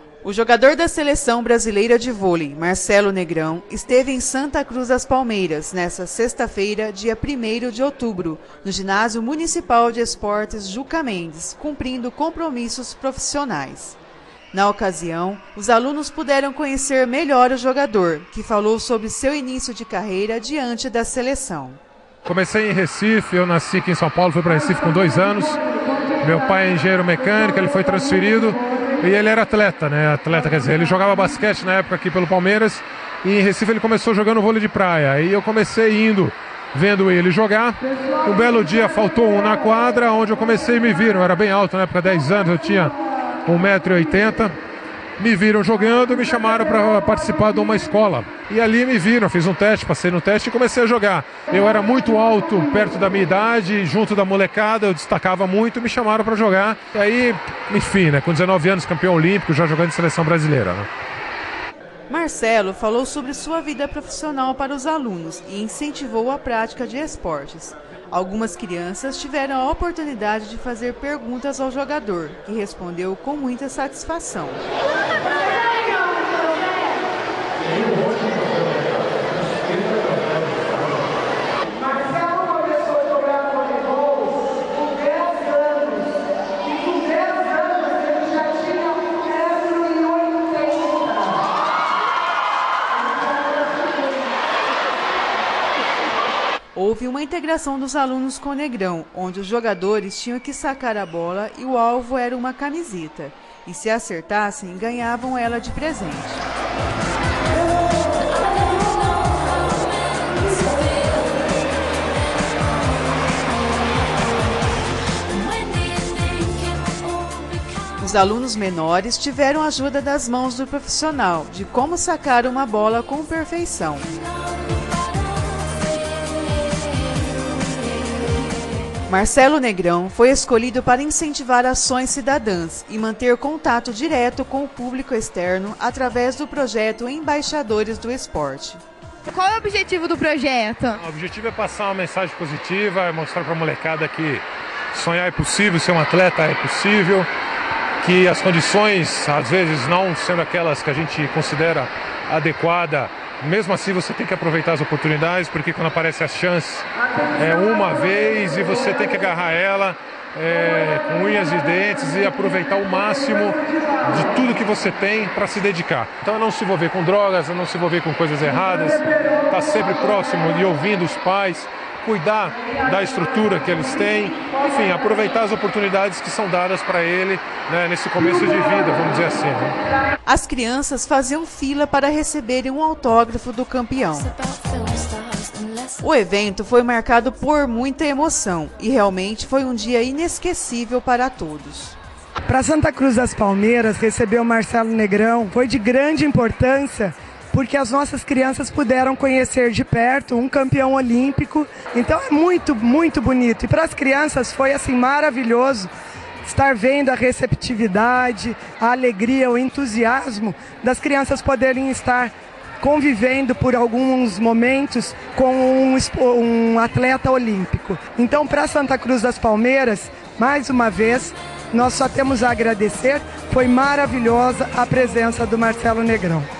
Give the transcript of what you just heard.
O jogador da Seleção Brasileira de Vôlei, Marcelo Negrão, esteve em Santa Cruz das Palmeiras nesta sexta-feira, dia 1º de outubro, no Ginásio Municipal de Esportes Juca Mendes, cumprindo compromissos profissionais. Na ocasião, os alunos puderam conhecer melhor o jogador, que falou sobre seu início de carreira diante da seleção. Comecei em Recife, eu nasci aqui em São Paulo, fui para Recife com 2 anos. Meu pai é engenheiro mecânico, ele foi transferido e ele era atleta, né? Atleta, quer dizer, ele jogava basquete na época aqui pelo Palmeiras e em Recife ele começou jogando vôlei de praia. Aí eu comecei vendo ele jogar. Um belo dia faltou um na quadra, onde eu comecei e me viram. Eu era bem alto na época, 10 anos, eu tinha 1,80 m. Me viram jogando e me chamaram para participar de uma escola. E ali me viram, fiz um teste, passei no teste e comecei a jogar. Eu era muito alto, perto da minha idade, junto da molecada, eu destacava muito, me chamaram para jogar. E aí, enfim, né, com 19 anos, campeão olímpico, já jogando em seleção brasileira, né? Marcelo falou sobre sua vida profissional para os alunos e incentivou a prática de esportes. Algumas crianças tiveram a oportunidade de fazer perguntas ao jogador, que respondeu com muita satisfação. Houve uma integração dos alunos com o Negrão, onde os jogadores tinham que sacar a bola e o alvo era uma camiseta. E se acertassem, ganhavam ela de presente. Os alunos menores tiveram a ajuda das mãos do profissional de como sacar uma bola com perfeição. Marcelo Negrão foi escolhido para incentivar ações cidadãs e manter contato direto com o público externo através do projeto Embaixadores do Esporte. Qual é o objetivo do projeto? O objetivo é passar uma mensagem positiva, é mostrar para a molecada que sonhar é possível, ser um atleta é possível, que as condições, às vezes, não sendo aquelas que a gente considera adequada, mesmo assim você tem que aproveitar as oportunidades, porque quando aparece a chance é uma vez e você tem que agarrar ela com unhas e dentes e aproveitar o máximo de tudo que você tem para se dedicar. Então é não se envolver com drogas, é não se envolver com coisas erradas, estar sempre próximo e ouvindo os pais, cuidar da estrutura que eles têm, enfim, aproveitar as oportunidades que são dadas para ele, né, nesse começo de vida, vamos dizer assim, né? As crianças faziam fila para receberem um autógrafo do campeão. O evento foi marcado por muita emoção e realmente foi um dia inesquecível para todos. Para Santa Cruz das Palmeiras, receber o Marcelo Negrão foi de grande importância, porque as nossas crianças puderam conhecer de perto um campeão olímpico. Então é muito, muito bonito. E para as crianças foi assim maravilhoso estar vendo a receptividade, a alegria, o entusiasmo das crianças poderem estar convivendo por alguns momentos com um atleta olímpico. Então, para Santa Cruz das Palmeiras, mais uma vez, nós só temos a agradecer. Foi maravilhosa a presença do Marcelo Negrão.